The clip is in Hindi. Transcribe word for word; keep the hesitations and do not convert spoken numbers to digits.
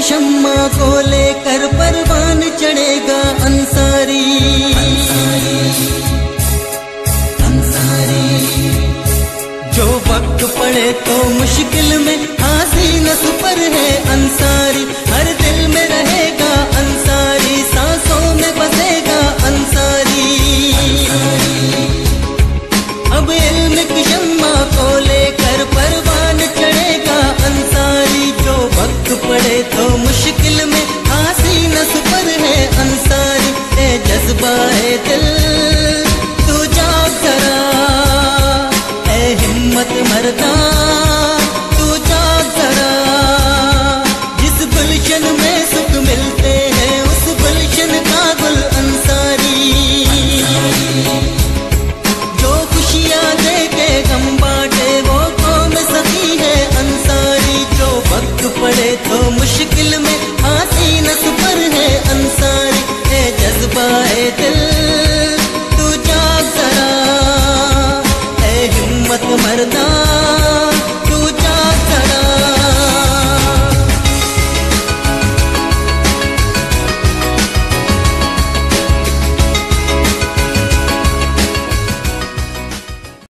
शम्मा को लेकर परवान चढ़ेगा अंसारी, अंसारी। जो वक्त पड़े तो मुश्किल में हाज़ी नस पर है अंसारी, हर दिल में रहेगा अंसारी, सांसों में बसेगा अंसारी। अब इल्म की शम्मा को लेकर परवान चढ़ेगा अंसारी, जो वक्त पड़े तो मुश्किल में हाज़ी नस पर है अंसारी। ए जज्बा है दिल तू जाग जरा, ए हिम्मत मर्दा तू जाग जरा। जिस गुलशन में सुख मिलते हैं उस गुलशन का गुल अंसारी, जो खुशियाँ दे के गम बांटे वो कौम सखी है अंसारी। जो वक्त पड़े तो मुश्किल में हाज़ी नस पर है अंसारी। ए जज्बा है दिल